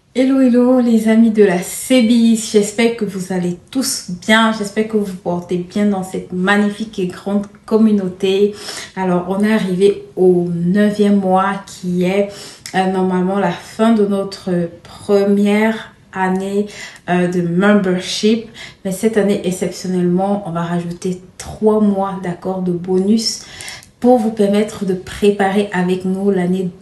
Hello, hello les amis de la CBIS, j'espère que vous allez tous bien, j'espère que vous vous portez bien dans cette magnifique et grande communauté. Alors on est arrivé au 9e mois qui est normalement la fin de notre première année de membership. Mais cette année exceptionnellement on va rajouter 3 mois d'accord de bonus pour vous permettre de préparer avec nous l'année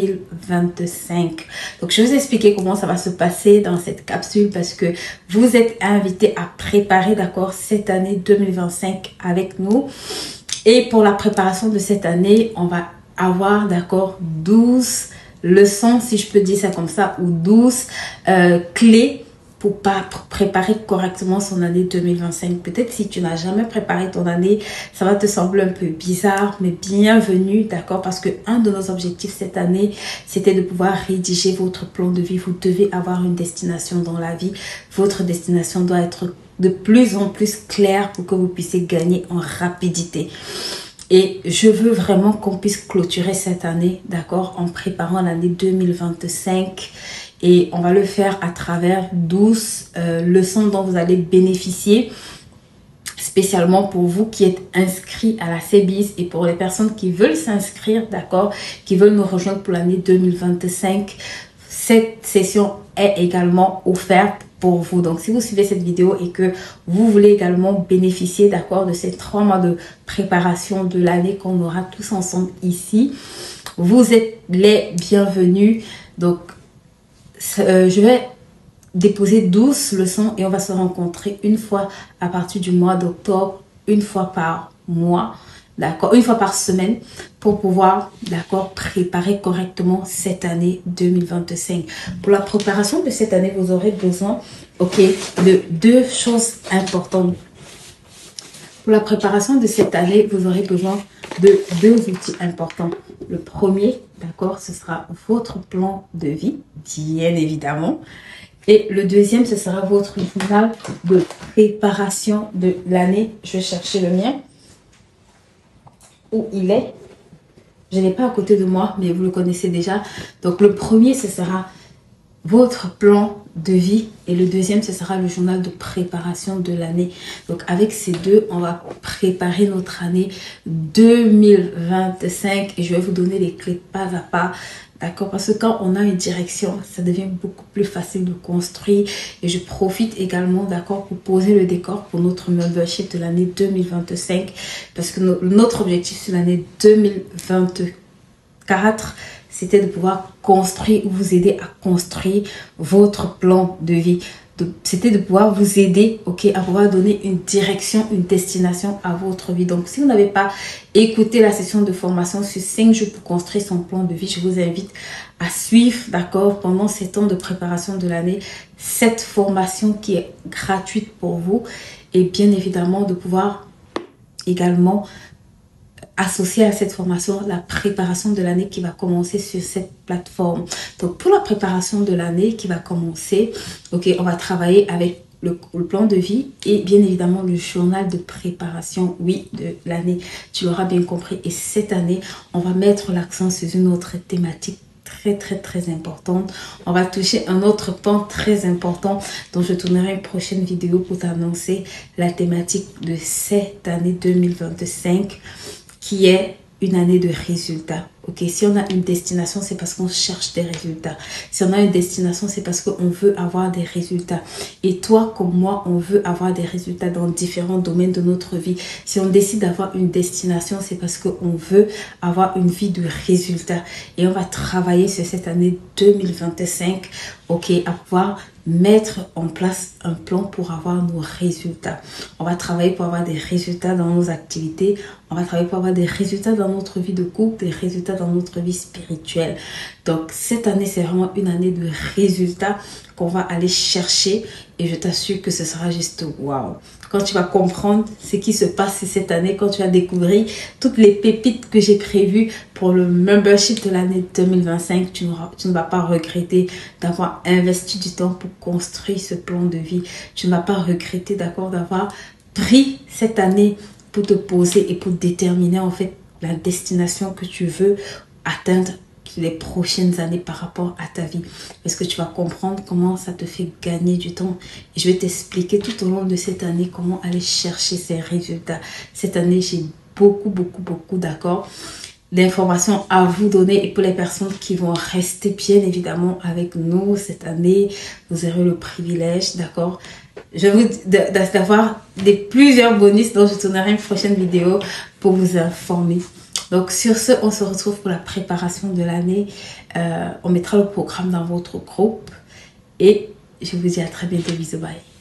2025. Donc, je vais vous expliquer comment ça va se passer dans cette capsule parce que vous êtes invités à préparer, d'accord, cette année 2025 avec nous. Et pour la préparation de cette année, on va avoir, d'accord, 12 leçons, si je peux dire ça comme ça, ou 12 clés pour préparer correctement son année 2025. Peut-être si tu n'as jamais préparé ton année, ça va te sembler un peu bizarre, mais bienvenue, d'accord? Parce que un de nos objectifs cette année, c'était de pouvoir rédiger votre plan de vie. Vous devez avoir une destination dans la vie. Votre destination doit être de plus en plus claire pour que vous puissiez gagner en rapidité. Et je veux vraiment qu'on puisse clôturer cette année, d'accord, en préparant l'année 2025. Et on va le faire à travers 12 leçons dont vous allez bénéficier, spécialement pour vous qui êtes inscrits à la CBIS et pour les personnes qui veulent s'inscrire, d'accord, qui veulent nous rejoindre pour l'année 2025. Cette session est également offerte pour vous. Donc, si vous suivez cette vidéo et que vous voulez également bénéficier, d'accord, de ces 3 mois de préparation de l'année qu'on aura tous ensemble ici, vous êtes les bienvenus. Donc, je vais déposer 12 leçons et on va se rencontrer une fois à partir du mois d'octobre, une fois par mois, d'accord, une fois par semaine pour pouvoir, d'accord, préparer correctement cette année 2025. Pour la préparation de cette année, vous aurez besoin, ok, de 2 choses importantes. Pour la préparation de cette année, vous aurez besoin de 2 outils importants. Le premier, d'accord, ce sera votre plan de vie, bien évidemment. Et le deuxième, ce sera votre journal de préparation de l'année. Je vais chercher le mien. Où il est? Je ne l'ai pas à côté de moi, mais vous le connaissez déjà. Donc, le premier, ce sera votre plan de vie et le deuxième ce sera le journal de préparation de l'année. Donc avec ces deux on va préparer notre année 2025 et je vais vous donner les clés pas à pas, d'accord, parce que quand on a une direction ça devient beaucoup plus facile de construire. Et je profite également, d'accord, pour poser le décor pour notre membership de l'année 2025 parce que notre objectif sur l'année 2024 c'était de pouvoir construire ou vous aider à construire votre plan de vie. C'était de pouvoir vous aider, ok, à pouvoir donner une direction, une destination à votre vie. Donc, si vous n'avez pas écouté la session de formation sur 5 jours pour construire son plan de vie, je vous invite à suivre, d'accord, pendant ces temps de préparation de l'année, cette formation qui est gratuite pour vous. Et bien évidemment, de pouvoir également associé à cette formation, la préparation de l'année qui va commencer sur cette plateforme. Donc, pour la préparation de l'année qui va commencer, ok, on va travailler avec le plan de vie et bien évidemment le journal de préparation, oui, de l'année. Tu l'auras bien compris. Et cette année, on va mettre l'accent sur une autre thématique très importante. On va toucher un autre pan très important dont je tournerai une prochaine vidéo pour t'annoncer la thématique de cette année 2025 qui est une année de résultats. Ok, si on a une destination, c'est parce qu'on cherche des résultats. Si on a une destination, c'est parce qu'on veut avoir des résultats. Et toi, comme moi, on veut avoir des résultats dans différents domaines de notre vie. Si on décide d'avoir une destination, c'est parce qu'on veut avoir une vie de résultats. Et on va travailler sur cette année 2025, ok, à pouvoir mettre en place un plan pour avoir nos résultats. On va travailler pour avoir des résultats dans nos activités. On va travailler pour avoir des résultats dans notre vie de couple, des résultats dans notre vie spirituelle. Donc, cette année, c'est vraiment une année de résultats qu'on va aller chercher et je t'assure que ce sera juste waouh. Quand tu vas comprendre ce qui se passe cette année, quand tu vas découvrir toutes les pépites que j'ai prévues pour le membership de l'année 2025, tu ne vas pas regretter d'avoir investi du temps pour construire ce plan de vie. Tu ne vas pas regretter, d'accord, d'avoir pris cette année pour te poser et pour déterminer en fait la destination que tu veux atteindre les prochaines années par rapport à ta vie. Parce que tu vas comprendre comment ça te fait gagner du temps. Et je vais t'expliquer tout au long de cette année comment aller chercher ces résultats. Cette année, j'ai beaucoup d'accord, d'informations à vous donner. Et pour les personnes qui vont rester bien évidemment avec nous cette année, vous aurez le privilège, d'accord, je vous d'avoir plusieurs bonus dont je tournerai une prochaine vidéo pour vous informer. Donc sur ce, on se retrouve pour la préparation de l'année. On mettra le programme dans votre groupe et je vous dis à très bientôt. Bisous, bye.